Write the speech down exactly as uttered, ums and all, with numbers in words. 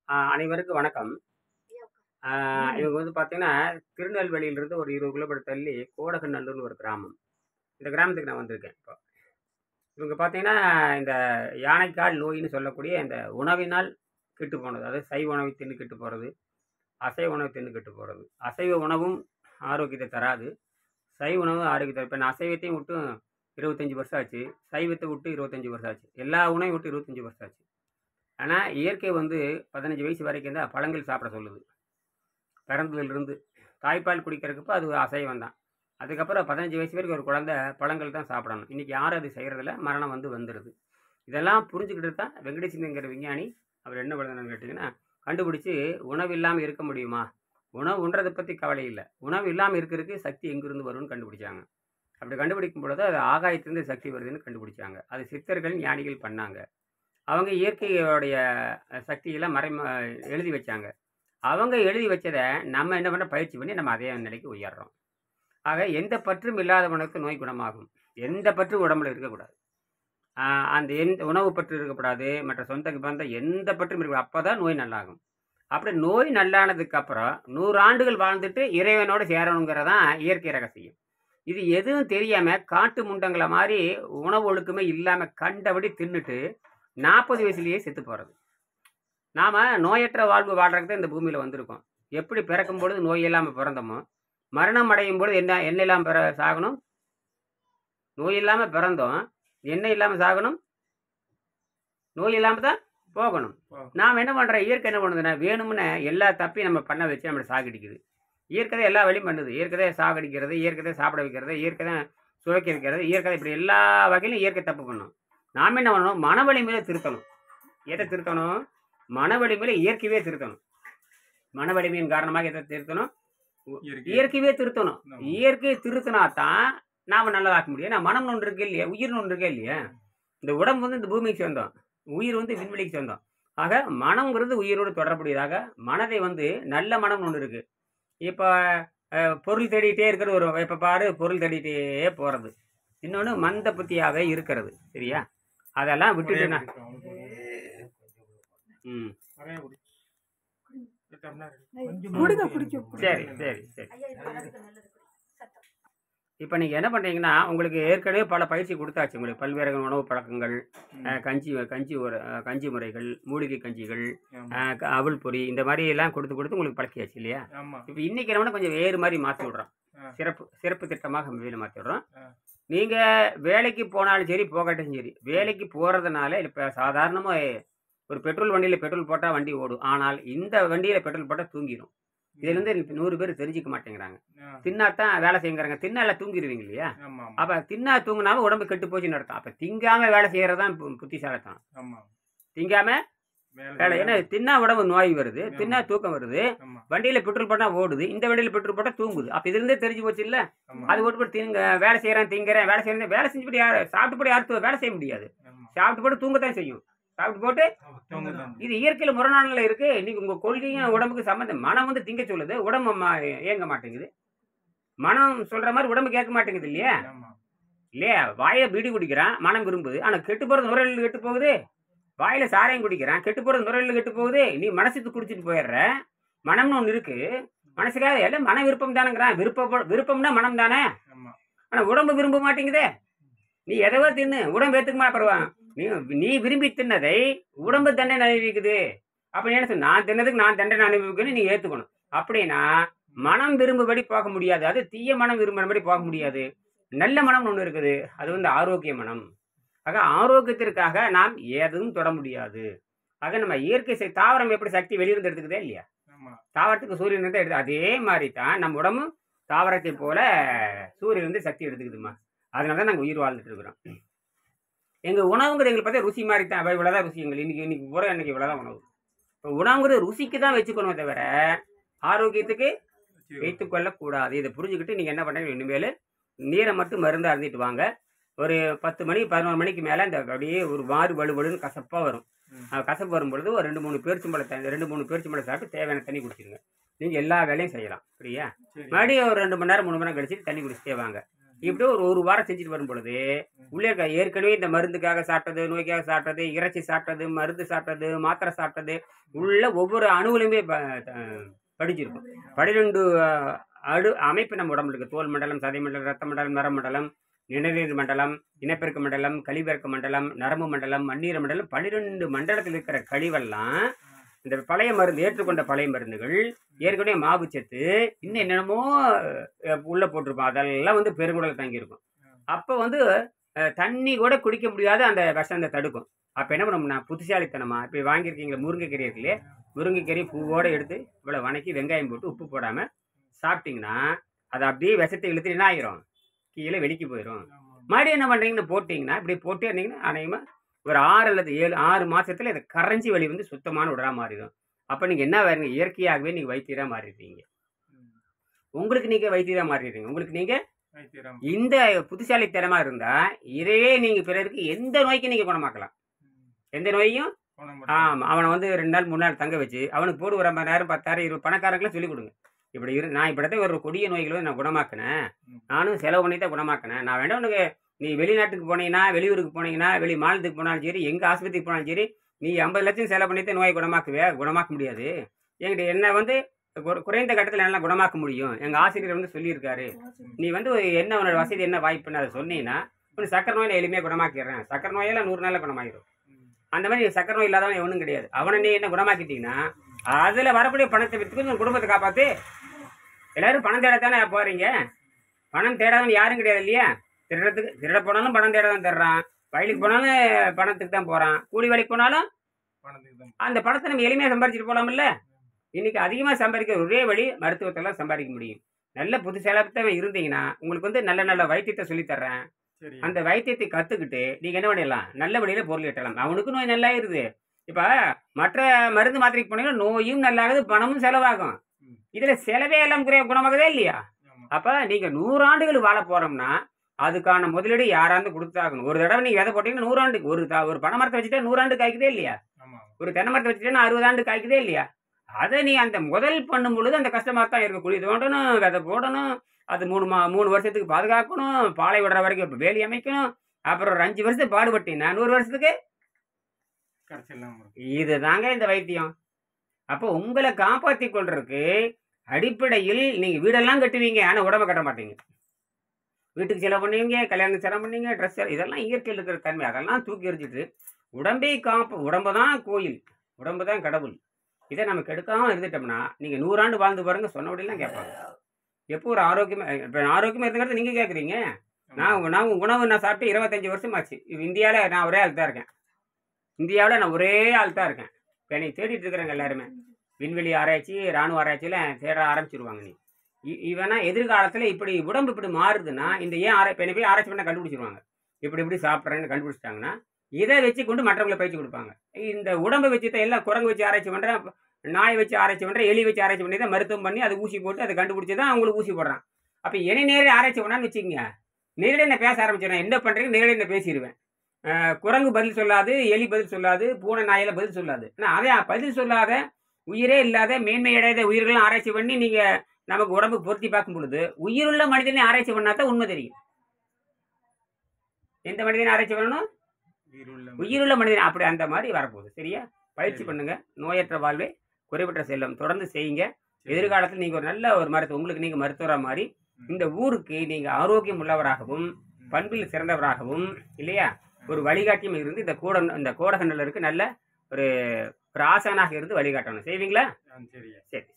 ஆ அனைவருக்கும் வணக்கம். ஆ இவங்க வந்து பார்த்தீங்கன்னா, திருநெல்வேலியிலிருந்து ஒரு இருபது கிலோமீட்டர் தள்ளி கோடகநல்லூர்னு ஒரு கிராமம். இந்த கிராமத்துக்கு நான் வந்திருக்கேன் இப்போ. இவங்க பார்த்தீங்கன்னா, இந்த யானைக்கால் நோயின்னு சொல்லக்கூடிய இந்த உணவினால் கெட்டு போனது. அதாவது சைவ உணவை தின்னு கெட்டு போறது, அசைவ உணவு தின்னு கெட்டு போறது. அசைவ உணவும் ஆரோக்கியத்தை தராது. சைவ உணவு ஆரோக்கியத்தை இப்ப நான் அசைவத்தையும் விட்டு இருபத்தி ஐந்து வருஷம் ஆச்சு. சைவத்த விட்டு இருபத்தி ஐந்து வருஷம் ஆச்சு. எல்லா உணவையும் விட்டு இருபத்தி ஐந்து வருஷம் ஆச்சு. ஆனா, இயற்கை வந்து பதினைந்து வயசு வரைக்கும் தான் பழங்கள் சாப்பிட சொல்லுது. பிறந்ததிலிருந்து. தாய்ப்பால் குடிக்கிறதுக்கு அது அசைவம் தான். அதுக்கப்புறம் பதினைந்து வயசு வரைக்கும் ஒரு குழந்தை பழங்கள் தான் சாப்பிடணும். இன்னைக்கு யாரும் அது செய்றதில்ல. மரணம் வந்து வந்துருது. இதெல்லாம் புரிஞ்சுக்கிட்டு தான் வெங்கடேசன்ங்கிற விஞ்ஞானி அவர் என்ன எழுதுனாருன்னு கேட்டீங்கன்னா, கண்டுபிடிச்சு உணவு இல்லாம இருக்க முடியுமா? உணவு உண்றத பத்தி கவலை இல்ல. உணவு இல்லாம இருக்கிறதுக்கு சக்தி எங்கிருந்து வரும்னு கண்டுபிடிச்சாங்க. அப்படி கண்டுபிடிக்கும் பொழுது அது ஆகாயத்திலிருந்து சக்தி வருதுன்னு கண்டுபிடிச்சாங்க. அது சித்தர்கள், ஞானிகள் பண்ணாங்க. அவங்க இயற்கையோடைய சக்தியெல்லாம் மறைம எழுதி வச்சாங்க. அவங்க எழுதி வச்சத நம்ம என்ன பண்ண பயிற்சி பண்ணி நம்ம அதே நிலைக்கு உயர்றோம். ஆக எந்த பற்றும் இல்லாதவனுக்கு நோய் குணமாகும். எந்த பற்றும் உடம்புல இருக்கக்கூடாது. ஆ அந்த எந்த உணவு பற்று இருக்கக்கூடாது. மற்ற சொந்த பந்தம் எந்த பற்றும் இருக்கக்கூடாது. அப்பதான் நோய் நல்லாகும். அப்படி நோய் நல்லானதுக்கு அப்புறம் நூறு ஆண்டுகள் வாழ்ந்துட்டு இறைவனோடு சேரணுங்கிறதான் இயற்கை ரகசியம். இது எதுவும் தெரியாம காட்டு முண்டங்கள மாரி உணவு ஒழுக்கமே இல்லாம கண்டபடி தின்னுட்டு நாற்பது வயசுலயே செத்து போறது. நாம நோயற்ற வாழ்வு வாழ்றதுக்கு தான் இந்த பூமியில வந்திருக்கோம். எப்படி பிறக்கும் பொழுது நோய் இல்லாம பிறந்தோமோ, மரணம் அடையும் பொழுது என்ன என்ன இல்லாம பிற சாகணும்? நோய் இல்லாம பிறந்தோம். என்ன இல்லாம சாகணும்? நோய் இல்லாம தான் போகணும். நாம என்ன பண்றோம்? இயற்கை என்ன பண்ணுதுன்னா, வேணும்னு எல்லா தப்பையும் நம்ம பண்ண வச்சு நம்மள சாகடிக்குது. இயற்கை தான் எல்லா வழியும் பண்ணுது. இயற்கை தான் சாகடிக்கிறது, இயற்கை தான் சாப்பிட வைக்கிறது, இயற்கை தான் சுவைக்க வைக்கிறது, இயற்கை தான் இப்படி எல்லா வகையிலும் இயற்கை தப்பு பண்ணும். நாம என்ன பண்ணணும்? மன வலிமையில திருத்தணும். எத திருத்தணும்? மன வலிமையில இயற்கையவே திருத்தணும். மன வலிமையின் காரணமாக எதை திருத்தணும்? இயற்கையவே திருத்தணும். இயற்கையை திருத்தினா தான் நாம நல்லதாக்க முடியும். ஏன்னா மனம்னு ஒன்று இருக்கே இல்லையா? உயிர்னு ஒன்று இருக்கே இல்லையா? இந்த உடம்பு வந்து இந்த பூமிக்கு சொந்தம். உயிர் வந்து விண்வெளிக்கு சொந்தம். ஆக மனம்ங்கிறது உயிரோடு தொடர்புடையதாக மனதை வந்து நல்ல மனம்னு ஒன்று இருக்கு. இப்ப அ பொருள் தேடிட்டே இருக்கிற ஒரு எப்ப பாரு பொருள் தேடிட்டே போறது. இன்னொன்னு மந்த புத்தியாவே இருக்கிறது. சரியா? அதெல்லாம் விட்டுட்டு நான் ம். குடிங்க குடிக்கும் சரி, சரி, சரி. இப்ப நீங்க என்ன பண்றீங்கன்னா, உங்களுக்கு ஏற்கனவே பல பயிற்சி குடுத்தாச்சு. உங்களுக்கு பல்வேறு உணவு பழக்கங்கள், அ கஞ்சி கஞ்சி ஒரு அ கஞ்சி முறைகள், மூலிகை கஞ்சிகள், அ க அவல் பொரி இந்த மாரி எல்லாம் குடுத்து, குடுத்து உங்களுக்கு பழக்கியாச்சு இல்லையா? ஆமா. இப்ப இன்னைக்கு என்னன்னா கொஞ்சம் வேறு மாரி மாத்தி விடுறோம். ஆ. சிறப்பு சிறப்பு திட்டமாக வேலை மாத்தி விடுறோம். ஆ. நீங்க வேலைக்கு போனாலும் சரி, போகாட்டியும் சரி, வேலைக்கு போறதுனால இப்ப சாதாரணமா ஒரு பெட்ரோல் வண்டியில பெட்ரோல் போட்டா வண்டி ஓடும். ஆனால் இந்த வண்டியில பெட்ரோல் போட்டா தூங்கிரும். இதுல இருந்து நூறு பேர் தெரிஞ்சுக்க மாட்டேங்கிறாங்க. ஆ. தின்னாத்தான் வேலை செய்யுங்கிறாங்க. தின்னா எல்லாம் தூங்கிருவீங்க இல்லையா? ஆமா. அப்ப தின்னா தூங்குனாலும் உடம்பு கெட்டு போச்சுன்னு அர்த்தம். அப்ப திங்காம வேலை செய்யறதுதான் பு புத்திசாலித்தனம். ஆமா. திங்காம வேலை வேலை ஏன்னா தின்னா உடம்பு நோய் வருது, ஆமா. தின்னா தூக்கம் வருது. ஆமா. வண்டியில பெட்ரோல் போட்டா ஓடுது, இந்த வண்டியில பெட்ரோல் போட்டா தூங்குது. அப்ப இதுல இருந்தே தெரிஞ்சு போச்சு இல்ல? ஆமா. அது ஓட்டு போட்டு திங்க வேலை செய்யறேன், திங்கிறேன், வேலை செய்யறேன், வேலை செஞ்சுட்டு யாரு சாப்பிட்டு போட்டு யாரும் தூ- வேலை செய்ய முடியாது. ஆமா. சாப்பிட்டு போட்டு தூங்கத்தான் செய்யும். சாப்பிட்டு போட்டு தூங்குதான். இது இயற்கையில முரணானல இருக்கு. இன்னைக்கு உங்க கொள்கையும் உடம்புக்கு சம்பந்தம். மனம் வந்து திங்க சொல்லுது, உடம்பு ம- இயங்க மாட்டேங்குது. மனம் சொல்ற மாதிரி உடம்பு கேட்க மாட்டேங்குது இல்லையா? ஆமா. இல்லையா? வாயில பீடி குடிக்கிறான், மனம் விரும்புது. ஆனா கெட்டு போறது நுரையீரல் கெட்டு போகுது. வாயில சாராயம் குடிக்கிறான், கெட்டு போறது நுரையீரல் கெட்டு போகுது. நீ மனசுக்கு குடிச்சிட்டு போயிடுற. மனம்னு ஒண்ணு இருக்கு. மனசுக்காக எல்லாம் மன விருப்பம் தானேங்கிறான். விருப்ப விருப்பம்னா மனம் தானே. ஆமா. ஆனா உடம்பு விரும்ப மாட்டேங்குதே. நீ எதவோ தின்னு உடம்பு ஏத்துக்குமா பரவான். நீ நீ விரும்பி தின்னதை உடம்பு தண்டனை அனுபவிக்குது. அப்ப நீ என்ன சொல்ல? நான் தின்னதுக்கு நான் தண்டனை அனுபவிக்கணும், நீ ஏத்துக்கணும். அப்படின்னா மனம் விரும்பும்படி போக முடியாது. அது தீய மனம் விரும்பும்படி போக முடியாது. நல்ல மனம் ஒண்ணு இருக்குது. அது வந்து ஆரோக்கிய மனம். ஆக ஆரோக்கியத்திற்காக நாம் எதுவும் தொட முடியாது. ஆக நம்ம இயற்கை செய் தாவரம் எப்படி சக்தி வெளியிருந்து எடுத்துக்குதே இல்லையா? ஆமா. தாவரத்துக்கு சூரியன் இருந்து எடுத்து அதே மாதிரி தான் நம்ம உடம்பு தாவரத்தை போல சூரியன் இருந்து சக்தி எடுத்துக்குதுமா. அதனால தான் நாங்கள் உயிர் வாழ்ந்துட்டு இருக்கிறோம். எங்க உணவுங்கிறது எங்களுக்கு பார்த்தா ருசி மாதிரி தான். இவ்வளோதான் ருசி எங்களுக்கு இன்னைக்கு இன்னைக்கு பூரா இன்னைக்கு இவ்வளோதான் உணவு. இப்போ உணவுங்கிறது ருசிக்கு தான் வச்சுக்கணுமே தவிர ஆரோக்கியத்துக்கு வைத்துக் கொள்ளக்கூடாது. இதை புரிஞ்சுக்கிட்டு நீங்க என்ன பண்றீங்க? இனிமேல் நீரை மட்டும் மருந்து அருந்திட்டு வாங்க. ஒரு பத்து மணி பதினொரு மணிக்கு மேல இந்த அப்படியே ஒரு மாறு வலுவலுன்னு கசப்பா வரும். ம். அஹ் கசப்பு வரும்பொழுது ஒரு ரெண்டு மூணு பேரிச்சம்பழம் தண்ணி ரெண்டு மூணு பேரிச்சம்பழம் சாப்பிட்டு தேவையான தண்ணி குடிச்சிருங்க. நீங்க எல்லா வேலையும் செய்யலாம். சரியா? சரி. மறுபடியும் ஒரு ரெண்டு மணி நேரம் மூணு மணி நேரம் கழிச்சு தண்ணி குடிச்சிட்டே வாங்க. இப்படி ஒரு ஒரு வாரம் செஞ்சுட்டு வரும் பொழுது உள்ளே இருக்க ஏற்கனவே இந்த மருந்துக்காக சாப்பிட்டது, நோய்க்காக சாப்பிட்டது, இறைச்சி சாப்பிட்டது, மருந்து சாப்பிட்டது, மாத்திரை சாப்பிட்டது உள்ள ஒவ்வொரு அணுவிலுமே படிச்சிருக்கும். பன்னிரெண்டு அடு அமைப்பு நம்ம உடம்புல இருக்கு. தோல் மண்டலம், சதை மண்டலம், ரத்த மண்டலம், நர மண்டலம், நிணநீர் மண்டலம், இனப்பெருக்க மண்டலம், கழிப்பெருக்க மண்டலம், நரம்பு மண்டலம், மண்ணீர மண்டலம், பன்னிரெண்டு மண்டலத்தில் இருக்கிற கழிவெல்லாம் இந்த பழைய மருந்து ஏற்றுக்கொண்ட பழைய மருந்துகள், ஏற்கனவே மாவு சத்து, இன்னும் என்னென்னமோ உள்ள போட்டிருப்போம். அதெல்லாம் வந்து பெருங்குடல் தங்கியிருக்கும். அப்போ வந்து தண்ணி கூட குடிக்க முடியாத அந்த விஷத்தை தடுக்கும். அப்போ என்ன பண்ணோம்னா புத்திசாலித்தனமா இப்போ வாங்கியிருக்கீங்களா முருங்கைக்கறி இருக்குல்லையே, முருங்கைக்கறி பூவோடு எடுத்து இவ்வளோ வணக்கி வெங்காயம் போட்டு உப்பு போடாமல் சாப்பிட்டீங்கன்னா அது அப்படியே விஷத்தை இழுத்து என்ன ஆகிரும், கீழே வெடிக்கி போயிடும். மறுபடியும் என்ன பண்ணுறீங்கன்னு போட்டிங்கன்னா இப்படி போட்டே இருந்தீங்கன்னா அநேகமாக ஒரு ஆறு அல்லது ஏழு ஆறு மாதத்தில் இந்த கரைஞ்சி வலி வந்து சுத்தமான உடலாக மாறிடும். அப்போ நீங்கள் என்ன வேறுங்க, இயற்கையாகவே நீங்கள் வைத்தியராக மாறிடுவீங்க. உங்களுக்கு நீங்கள் வைத்தியராக மாறிடுவீங்க. உங்களுக்கு நீங்கள் இந்த புத்திசாலித்தனமா இருந்தா இதையே நீங்க பிறருக்கு எந்த நோய்க்கும் நீங்க குணமாக்கலாம். எந்த நோயையும் ஆமா அவனை வந்து ரெண்டு நாள் மூணு நாள் தங்க வச்சு அவனுக்கு போடு ஒரு ஐம்பது நேரம் பத்தாயிரம் இருபது பணக்காரங்களும் சொல்லிக் கொடுங்க. இப்படி இரு நான் இப்படித்தான் ஒரு கொடிய நோய்களை நான் குணமாக்கினேன், நானும் செலவு பண்ணி தான் குணமாக்கினேன். நான் வேண்டாம் உனக்கு நீ வெளிநாட்டுக்கு போனீங்கன்னா, வெளியூருக்கு போனீங்கன்னா, வெளி மாநிலத்துக்கு போனாலும் சரி, எங்க ஆஸ்பத்திரிக்கு போனாலும் சரி, நீ ஐம்பது லட்சம் செலவு பண்ணித்தான் நோயை குணமாக்குவே. குணமாக்க முடியாது. என்கிட்ட என்ன வந்து குறைந்த கட்டத்தில் எல்லாம் குணமாக்க முடியும். எங்கள் ஆசிரியர் வந்து சொல்லியிருக்காரு, நீ வந்து என்ன உன்னோட வசதி என்ன வாய்ப்புன்னு அதை சொன்னீங்கன்னா உனக்கு சக்கரை நோயில் எளிமையாக குணமாக்கிடுறேன். சக்கரை நோயெல்லாம் நூறு நாளில் குணமாகிடும். அந்த மாதிரி சக்கரை நோய் இல்லாதவன் எவனும் கிடையாது. அவனை நீ என்ன குணமாக்கிட்டீங்கன்னா அதில் வரக்கூடிய பணத்தை விற்றுக்கு உங்கள் குடும்பத்தை காப்பாற்று. எல்லாரும் பணம் தேடத்தானே போகிறீங்க. பணம் தேடாதவன் யாரும் கிடையாது இல்லையா. திருடத்துக்கு திருட போனாலும் பணம் தேட தான் தர்றான், வயலுக்கு போனாலும் பணத்துக்கு தான் போகிறான், கூலி வேலைக்கு போனாலும் அந்த பணத்தை நம்ம எளிமையாக சம்பாதிச்சுட்டு போகலாமில்ல. இன்னைக்கு அதிகமாக சம்பாதிக்கிற ஒரே வழி மருத்துவத்தெல்லாம் சம்பாதிக்க முடியும். நல்ல புத்திசாலித்தனம் இருந்தீங்கன்னா உங்களுக்கு வந்து நல்ல நல்ல வைத்தியத்தை சொல்லித்தர்றேன். அந்த வைத்தியத்தை கற்றுக்கிட்டு நீங்கள் என்ன பண்ணிடலாம், நல்ல வழியில் பொருள் ஈட்டலாம். அவனுக்கு நோய் நல்லா இருது. இப்போ மற்ற மருந்து மாத்திரைக்கு போனீங்கன்னா நோயும் நல்லாகுது, பணமும் செலவாகும். இதில் செலவே எல்லாம் குறைய குணமாகதே இல்லையா. அப்போ நீங்கள் நூறாண்டுகள் வாழ போகிறோம்னா அதுக்கான முதலீடு யாராந்து கொடுத்தாகணும். ஒரு தடவை நீங்கள் விதை போட்டீங்கன்னா நூறாண்டுக்கு ஒரு ஒரு பனை மரத்தை வச்சுட்டா நூறாண்டு காய்க்குதே இல்லையா. ஒரு தென்னை மரத்தை வச்சுட்டா அறுபது ஆண்டு காய்க்குதே இல்லையா. அதை நீ அந்த முதல் பண்ணும் பொழுது அந்த கஷ்டமாக தான் இருக்கும். குழி தோண்டணும், விதை போடணும், அது மூணு மா மூணு வருஷத்துக்கு பாதுகாக்கணும், பாலை விடுற வரைக்கும் இப்போ வேலி அமைக்கணும், அப்புறம் ஒரு அஞ்சு வருஷத்துக்கு பாடுபட்டீங்கன்னா நூறு வருஷத்துக்கு இது தாங்க இந்த வைத்தியம். அப்போ உங்களை காப்பாற்றி கொள்றதுக்கு அடிப்படையில் நீங்கள் வீடெல்லாம் கட்டுவீங்க, ஆனால் உடம்பை கட்ட மாட்டீங்க. வீட்டுக்கு செலவு பண்ணுவீங்க, கல்யாணத்துக்கு செலவு பண்ணுவீங்க, ட்ரெஸ் இதெல்லாம் இயற்கையில் இருக்கிற தன்மை. அதெல்லாம் தூக்கி எறிஞ்சிட்டு உடம்பை காப்பு. உடம்பு தான் கோயில், உடம்பு தான் கடவுள். இதை நம்ம கெடுக்காமல் இருந்துட்டோம்னா நீங்கள் நூறாண்டு வாழ்ந்து பாருங்க, சொன்னபடியெல்லாம் கேட்பாங்க. எப்போ ஒரு ஆரோக்கியமாக இப்போ ஆரோக்கியமாக இருந்துங்கிறது நீங்கள் கேட்குறீங்க. நான் நான் உணவு நான் சாப்பிட்டு இருபத்தஞ்சி வருஷம் ஆச்சு. இந்தியாவில் நான் ஒரே ஆள் தான் இருக்கேன். இந்தியாவில் நான் ஒரே ஆள் தான் இருக்கேன். இப்போ என்னை தேடிட்டு இருக்கிறாங்க எல்லாருமே. விண்வெளி ஆராய்ச்சி, இராணுவ ஆராய்ச்சியில் தேட ஆரம்பிச்சிருவாங்க. நீ இவனா எதிர்காலத்தில் இப்படி உடம்பு இப்படி மாறுதுன்னா இந்த ஏன் ஆராய் இப்போ போய் ஆராய்ச்சி பண்ண கண்டுபிடிச்சிருவாங்க. இப்படி இப்படி சாப்பிட்றேன்னு கண்டுபிடிச்சிட்டாங்கன்னா இதை வச்சு கொண்டு மற்றவங்களை பயிற்சி கொடுப்பாங்க. இந்த உடம்பை வச்சு தான் எல்லாம் குரங்கு வச்சு ஆராய்ச்சி பண்ணுறேன், நாய் வச்சு ஆராய்ச்சி பண்ணுறேன், எலி வச்சு ஆராய்ச்சி பண்ணி தான் மருத்துவம் பண்ணி அதை ஊசி போட்டு அதை கண்டுபிடிச்சி தான் அவங்களுக்கு ஊசி போடுறான். அப்போ என்னை நேரே ஆராய்ச்சி பண்ணான்னு வச்சுக்கோங்க, நேரடியாக என்ன பேச ஆரம்பிச்சிடுறேன். என்ன பண்ணுறீங்க நேரடியாக என்ன பேசிடுவேன். குரங்கு பதில் சொல்லாது, எலி பதில் சொல்லாது, பூனை நாயில பதில் சொல்லாது. ஆனால் அதே பதில் சொல்லாத உயிரே இல்லாத மேன்மையடையாத உயிர்கள்லாம் ஆராய்ச்சி பண்ணி நீங்கள் நமக்கு உடம்புக்கு பொருத்தி பார்க்கும் பொழுது உயிருள்ள மனிதனை ஆராய்ச்சி பண்ணாதான் உண்மை தெரியும். எந்த மனிதனை ஆராய்ச்சி பண்ணணும், உயிருள்ள மனிதன். அப்படி அந்த மாதிரி வரப்போகுது. சரியா, பயிற்சி பண்ணுங்க. நோயற்ற வாழ்வே குறைபற்ற செல்லம். தொடர்ந்து செய்யுங்க. எதிர்காலத்தில் நீங்கள் ஒரு நல்ல ஒரு மருத்துவ உங்களுக்கு நீங்கள் மருத்துவராக மாறி இந்த ஊருக்கு நீங்கள் ஆரோக்கியம் உள்ளவராகவும் பண்பில் சிறந்தவராகவும் இல்லையா ஒரு வழிகாட்டியும் இருந்து இந்த கூட இந்த கோடகண்டலருக்கு நல்ல ஒரு ஒரு ஆசானாக இருந்து வழிகாட்டணும். செய்வீங்களா? சரி.